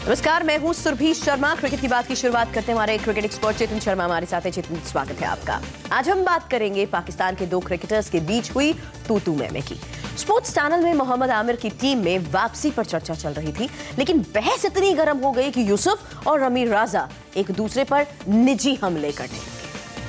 नमस्कार, मैं हूं सुरभि शर्मा। क्रिकेट की बात की शुरुआत करते हैं हमारे क्रिकेट एक्सपर्ट चेतन शर्मा हमारे साथ है। चेतन, स्वागत है आपका। आज हम बात करेंगे पाकिस्तान के दो क्रिकेटर्स के बीच हुई तू मैं की। स्पोर्ट्स चैनल में मोहम्मद आमिर की टीम में वापसी पर चर्चा चल रही थी, लेकिन बहस इतनी गर्म हो गई कि यूसुफ और रमीज राजा एक दूसरे पर निजी हमले करने लगे।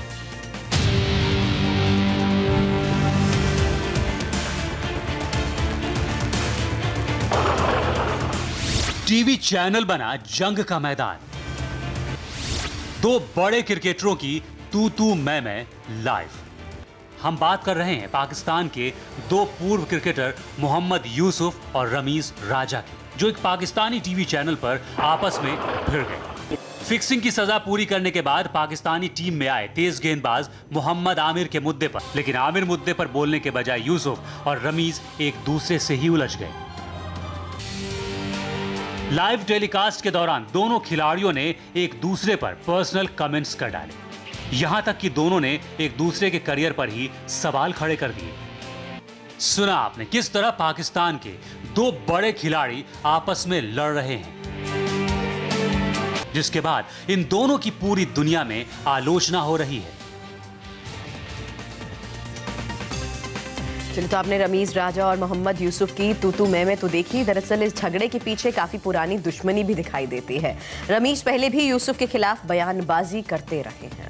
टीवी चैनल बना जंग का मैदान। दो बड़े क्रिकेटरों की तू मैं लाइव। हम बात कर रहे हैं पाकिस्तान के दो पूर्व क्रिकेटर मोहम्मद यूसुफ और रमीज राजा की, जो एक पाकिस्तानी टीवी चैनल पर आपस में भिड़ गए। फिक्सिंग की सजा पूरी करने के बाद पाकिस्तानी टीम में आए तेज गेंदबाज मोहम्मद आमिर के मुद्दे पर, लेकिन आमिर मुद्दे पर बोलने के बजाय यूसुफ और रमीज एक दूसरे से ही उलझ गए। लाइव टेलीकास्ट के दौरान दोनों खिलाड़ियों ने एक दूसरे पर पर्सनल कमेंट्स कर डाले, यहां तक कि दोनों ने एक दूसरे के करियर पर ही सवाल खड़े कर दिए। सुना आपने किस तरह पाकिस्तान के दो बड़े खिलाड़ी आपस में लड़ रहे हैं, जिसके बाद इन दोनों की पूरी दुनिया में आलोचना हो रही है। चलिए, तो आपने रमीज राजा और मोहम्मद यूसुफ की तू मैं तो देखी। दरअसल इस झगड़े के पीछे काफी पुरानी दुश्मनी भी दिखाई देती है। रमीज पहले भी यूसुफ के खिलाफ बयानबाजी करते रहे हैं।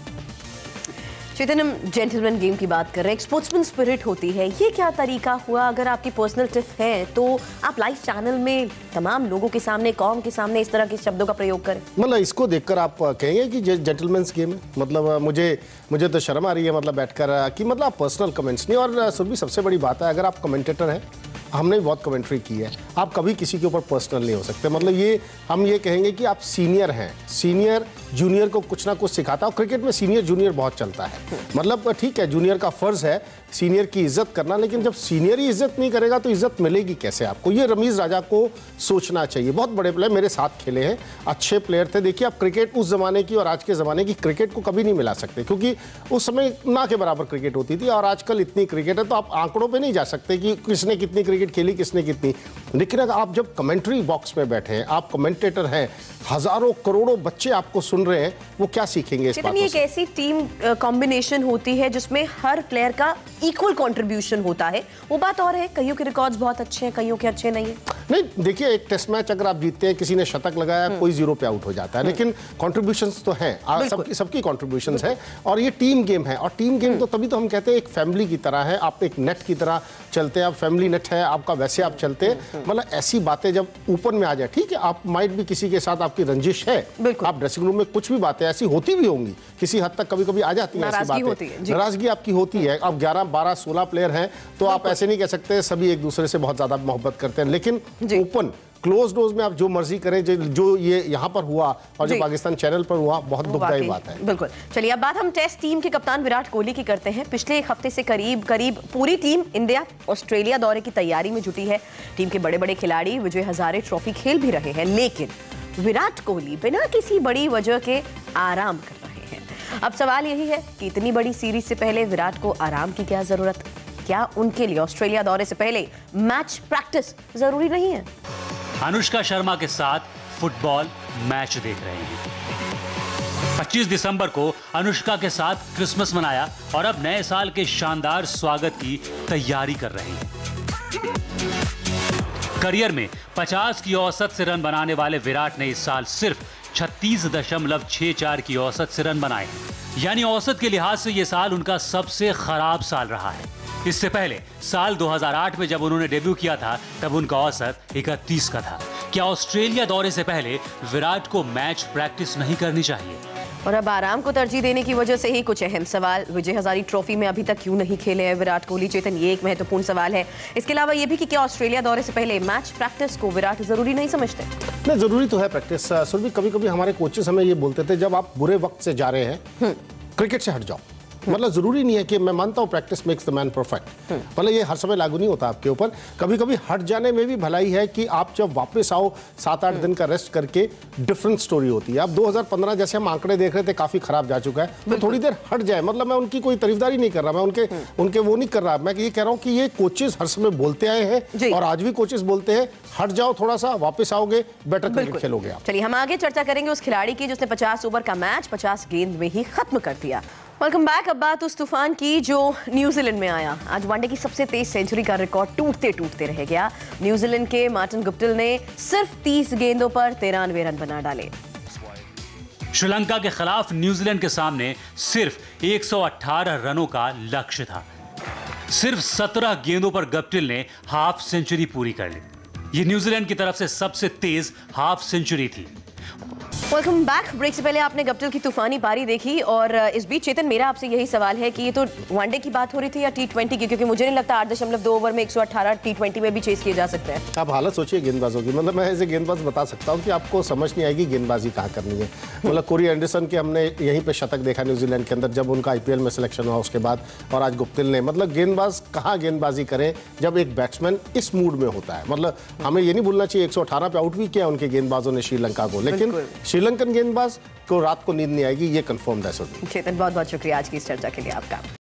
चेतन, हम जेंटलमैन गेम की बात कर रहे हैं, एक स्पोर्ट्समैन स्पिरिट होती है। ये क्या तरीका हुआ? अगर आपकी पर्सनल टिप है तो आप लाइव चैनल में तमाम लोगों के सामने, कौम के सामने इस तरह के शब्दों का प्रयोग करें। मतलब इसको देखकर आप कहेंगे कि जेंटलमैन्स गेम है। मतलब मुझे तो शर्म आ रही है, मतलब बैठकर कि मतलब आप पर्सनल कमेंट्स नहीं। और सुरभि, सबसे बड़ी बात है, अगर आप कमेंटेटर हैं, हमने बहुत कमेंट्री की है, आप कभी किसी के ऊपर पर्सनल नहीं हो सकते। मतलब ये हम ये कहेंगे कि आप सीनियर हैं, सीनियर जूनियर को कुछ ना कुछ सिखाता है। और क्रिकेट में सीनियर जूनियर बहुत चलता है। मतलब ठीक है, जूनियर का फर्ज है सीनियर की इज्जत करना, लेकिन जब सीनियर ही इज्जत नहीं करेगा तो इज्जत मिलेगी कैसे आपको? ये रमीज राजा को सोचना चाहिए। बहुत बड़े प्लेयर मेरे साथ खेले हैं, अच्छे प्लेयर थे। देखिए, आप क्रिकेट उस जमाने की और आज के ज़माने की क्रिकेट को कभी नहीं मिला सकते, क्योंकि उस समय ना के बराबर क्रिकेट होती थी और आजकल इतनी क्रिकेट है तो आप आंकड़ों पर नहीं जा सकते कि किसने कितनी क्रिकेट खेली, किसने कितनी। लेकिन अगर आप जब कमेंट्री बॉक्स में बैठे हैं, आप कमेंटेटर हैं, हजारों करोड़ों बच्चे आपको सुन रहे हैं, वो क्या सीखेंगे इस बात से? एक ऐसी टीम कॉम्बिनेशन होती है जिसमें हर प्लेयर का इक्वल कंट्रीब्यूशन होता है। वो बात और है, कईयों के रिकॉर्ड्स बहुत अच्छे हैं, कईयों के अच्छे नहीं है। नहीं, देखिए, एक टेस्ट मैच अगर आप जीतते हैं, किसी ने शतक लगाया, कोई 0 पे आउट हो जाता है, लेकिन कॉन्ट्रीब्यूशंस तो हैं, सबकी कॉन्ट्रीब्यूशंस है। और ये टीम गेम है, और टीम गेम तो तभी तो हम कहते हैं एक फैमिली की तरह है। आप एक नेट की तरह चलते हैं, आप फैमिली नेट है आपका, वैसे आप चलते हैं। मतलब ऐसी बातें जब ऊपर में आ जाए, ठीक है, आप माइट भी किसी के साथ आपकी रंजिश है, आप ड्रेसिंग रूम में कुछ भी बातें ऐसी होती भी होंगी, किसी हद तक कभी-कभी आ जाती है ऐसी बातें, नाराजगी आपकी होती है। अब 11, 12, 16 प्लेयर हैं, तो आप ऐसे नहीं कह सकते सभी एक दूसरे से बहुत ज्यादा मोहब्बत करते हैं। लेकिन ओपन क्लोज डोर्स में आप जो मर्जी करें, जो ये यहाँ पर हुआ और जो पाकिस्तान चैनल पर हुआ, बहुत दुखदायी बात है। बिल्कुल। चलिए, अब बात हम टेस्ट टीम के कप्तान विराट कोहली की करते हैं। पिछले एक हफ्ते से करीब पूरी टीम इंडिया ऑस्ट्रेलिया दौरे की तैयारी में जुटी है। टीम के बड़े बड़े खिलाड़ी विजय हजारे ट्रॉफी खेल भी रहे हैं, लेकिन विराट कोहली बिना किसी बड़ी वजह के आराम कर रहे हैं। अब सवाल यही है कि इतनी बड़ी सीरीज से पहले विराट को आराम की क्या जरूरत? क्या उनके लिए ऑस्ट्रेलिया दौरे से पहले मैच प्रैक्टिस जरूरी नहीं है? अनुष्का शर्मा के साथ फुटबॉल मैच देख रहे हैं। 25 दिसंबर को अनुष्का के साथ क्रिसमस मनाया और अब नए साल के शानदार स्वागत की तैयारी कर रहे हैं। करियर में 50 की औसत से रन बनाने वाले विराट ने इस साल सिर्फ 36.64 की औसत से रन बनाए हैं। यानी औसत के लिहाज से यह साल उनका सबसे खराब साल रहा है। इससे पहले साल 2008 में जब उन्होंने डेब्यू किया था, तब उनका औसत 31 का था। क्या ऑस्ट्रेलिया दौरे से पहले विराट को मैच प्रैक्टिस नहीं करनी चाहिए? और अब आराम को तरजीह देने की वजह से ही कुछ अहम सवाल। विजय हजारे ट्रॉफी में अभी तक क्यों नहीं खेले हैं विराट कोहली? चेतन, ये एक महत्वपूर्ण सवाल है। इसके अलावा ये भी कि क्या ऑस्ट्रेलिया दौरे से पहले मैच प्रैक्टिस को विराट जरूरी नहीं समझते? नहीं, जरूरी तो है प्रैक्टिस। सुरभि, कभी कभी हमारे कोचेस हमें ये बोलते थे, जब आप बुरे वक्त से जा रहे हैं, क्रिकेट से हट जाओ, मतलब जरूरी नहीं है कि मैं मानता हूँ practice makes the man perfect, मतलब ये हर समय लागू नहीं होता आपके ऊपर। कभी कभी हट जाने में भी भलाई है कि आप जब वापस आओ 7-8 दिन का रेस्ट करके, डिफरेंट स्टोरी होती है। अब 2015 जैसे हम आंकड़े देख रहे थे काफी खराब जा चुका है, तो थोड़ी देर हट जाए। मतलब मैं उनकी कोई तारीफदारी नहीं कर रहा, मैं उनके वो नहीं कर रहा, मैं ये कह रहा हूँ कि ये कोचेस हर समय बोलते आए हैं और आज भी कोचेस बोलते हैं हट जाओ थोड़ा सा, वापस आओगे, बेटर क्रिकेट खेलोगे आप। चलिए हम आगे चर्चा करेंगे उस खिलाड़ी की जिसने 50 ओवर का मैच 50 गेंद में ही खत्म कर दिया। Welcome back. अब बात उस तूफान की जो न्यूजीलैंड में आया। आज वनडे की सबसे तेज सेंचुरी का रिकॉर्ड टूटते टूटते रह गया। न्यूजीलैंड के मार्टिन गुप्टिल ने सिर्फ 30 गेंदों पर 93 रन बना डाले। श्रीलंका के खिलाफ न्यूजीलैंड के सामने सिर्फ 118 रनों का लक्ष्य था। सिर्फ 17 गेंदों पर गप्टिल ने हाफ सेंचुरी पूरी कर ली। ये न्यूजीलैंड की तरफ से सबसे तेज हाफ सेंचुरी थी। Welcome back. ब्रेक से पहले आपने गप्टिल की तूफानी पारी देखी और इस बीच चेतन मेरा आपसे यही सवाल है कि ये तो वनडे की बात हो रही थी या T20 की, क्योंकि मुझे नहीं लगता 8.2 ओवर में 118 T20 में भी चेस किए जा सकते हैं। आप हालत सोचिए गेंदबाजों की, मतलब मैं ऐसे गेंदबाज बता सकता हूँ कि आपको समझ नहीं आएगी गेंदबाजी कहाँ करनी है। मतलब कोरी एंडरसन के हमने यहीं पे शतक देखा न्यूजीलैंड के अंदर जब उनका IPL में सिलेक्शन हुआ उसके बाद, और आज गुप्टिल ने, मतलब गेंदबाज कहाँ गेंदबाजी करे जब एक बैट्समैन इस मूड में होता है। मतलब हमें ये नहीं भूलना चाहिए 118 पे आउट भी किया उनके गेंदबाजों ने श्रीलंका को, लेकिन श्रीलंकन गेंदबाज को रात को नींद नहीं आएगी, ये कंफर्म है। चेतन बहुत बहुत शुक्रिया आज की इस चर्चा के लिए आपका।